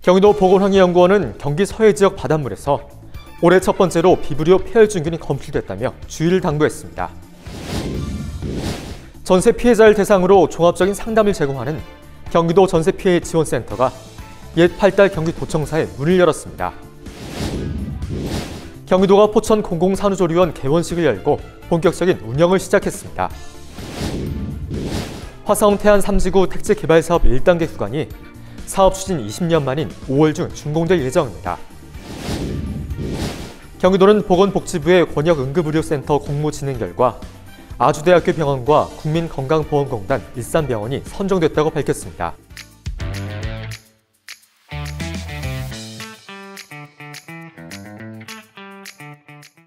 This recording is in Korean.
경기도 보건환경연구원은 경기 서해 지역 바닷물에서 올해 첫 번째로 비브리오 폐혈증균이 검출됐다며 주의를 당부했습니다. 전세 피해자를 대상으로 종합적인 상담을 제공하는 경기도 전세피해 지원센터가 옛 8달 경기도청사에 문을 열었습니다. 경기도가 포천 공공산후조리원 개원식을 열고 본격적인 운영을 시작했습니다. 화성 태안 3지구 택지개발사업 1단계 구간이 사업 추진 20년 만인 5월 중 준공될 예정입니다. 경기도는 보건복지부의 권역응급의료센터 공모 진행 결과 아주대학교 병원과 국민건강보험공단 일산병원이 선정됐다고 밝혔습니다.